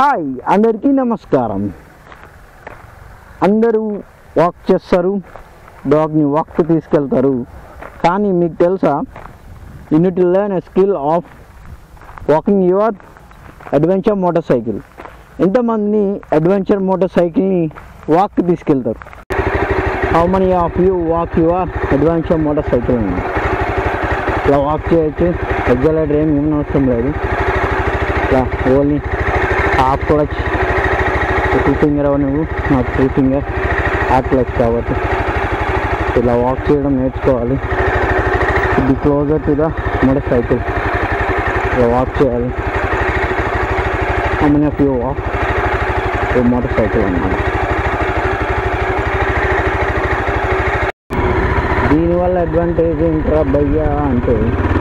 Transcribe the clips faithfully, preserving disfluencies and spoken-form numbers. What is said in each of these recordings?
Hi అందరికీ నమస్కారం. అందరూ వాక్ చేస్తారు, డాగ్ని వాక్కి తీసుకెళ్తారు. కానీ మీకు తెలుసా, you need to learn a skill of walking your adventure motorcycle. ఎంతమంది అడ్వెంచర్ మోటార్ సైకిల్ని వాక్కి తీసుకెళ్తారు? How many of you walk your adventure motorcycle? ఇలా వాక్ చేయొచ్చు, ఎగ్జలేటర్ ఏం ఏం అవసరం లేదు. ఇలా only half clutch, two finger అవ నువ్వు, నాకు టూ ఫింగర్ హాఫ్ క్లచ్ కాబట్టి ఇలా వాక్ చేయడం నేర్చుకోవాలి. ఇది closer to the motorcycle, ఇలా వాక్ చేయాలి. How many of you walk motorcycle అన్నమాట. దీనివల్ల అడ్వాంటేజ్ ఏంట్రా భయ్యా అంటే,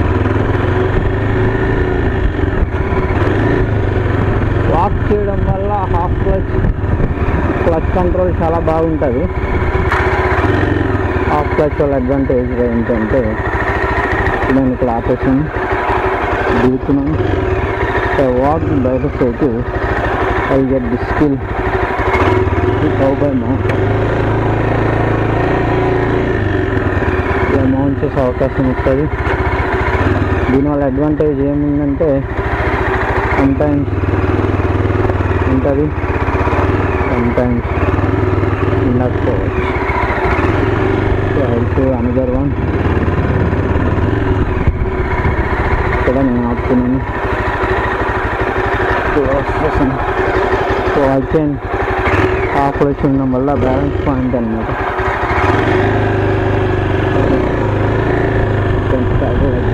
వాక్ చేయడం వల్ల హాఫ్ క్లచ్ క్లచ్ కంట్రోల్ చాలా బాగుంటుంది. హాఫ్ క్లచ్ వల్ల అడ్వాంటేజ్ ఏంటంటే, నేను ఇక్కడ ఆపేసాను, దిగుతున్నాను. వాక్ బయట cycle I get the skill how by mount. ఇలా మౌంట్ చేసే అవకాశం వస్తుంది. దీనివల్ల అడ్వాంటేజ్ ఏముందంటే, సమ్టైమ్స్ ఉంటుంది, సమ్టైమ్స్ ఉండకపోవచ్చు. సో అయితే అనదర్ వన్ ఇక్కడ నేను ఆపుతున్నాను. సో అయితే హాఫ్ క్లచ్ ఉండడం వల్ల బ్యాలెన్స్ పాయింట్ అన్నమాట.